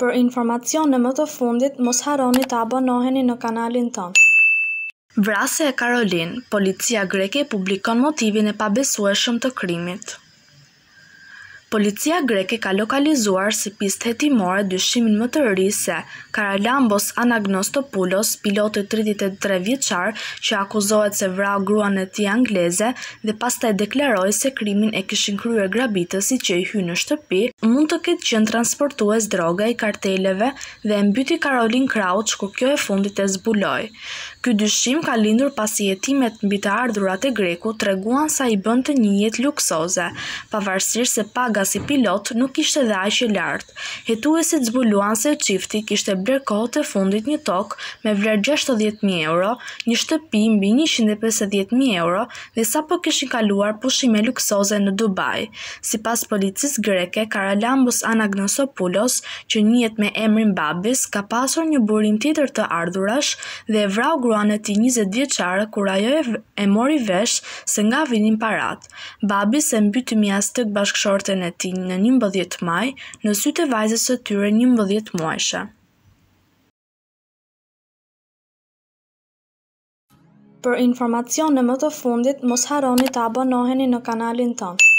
Për informacione më të fundit, mos harroni të abonoheni në kanalin tonë. Vrasja e Karolin, policia greke publikon motivin e pabesueshëm të krimit. Policia greke ka lokalizuar si pistë hetimore dyshimin më të ri se Karalambos Anagnostopoulos, piloti 33 vjeçar, që akuzohet se vrau gruan e tij angleze dhe pastaj deklaroi se krimin e kishin kryer grabitësi që i hyn në shtëpi, mund të ketë qenë transportues droge i karteleve dhe e mbyti Karolin Krauch kur kjo e fundit e zbuloi. Ky dyshim ka lindur pasi jetimet mbi të ardhurat e Grekut treguan sa i bënte një jetë luksoze, pavarësisht se paga si pilot nuk ishte dhe aq e lartë. Hetuesit zbuluan se çifti kishte bler kohët e fundit një tokë me vlerë 60.000 euro, një shtëpi mbi 150.000 euro dhe sapo kishin kaluar pushime luksoze në Dubai. Sipas policisë greke, Karalambos Anagnostopoulos, që njihet me emrin Babis, ka pasur një burim tjetër të ardhurash dhe e vrau gruan e tij 20 vjeçare kur ajo e mori vesh se nga vinin parat. Babis e mbyti mjastëk bashkëshorten e tij në 11 maj në sytë e vajzës së tyre 11 muajshe. Për informacione më të fundit, mos harroni të abonoheni në kanalin tonë.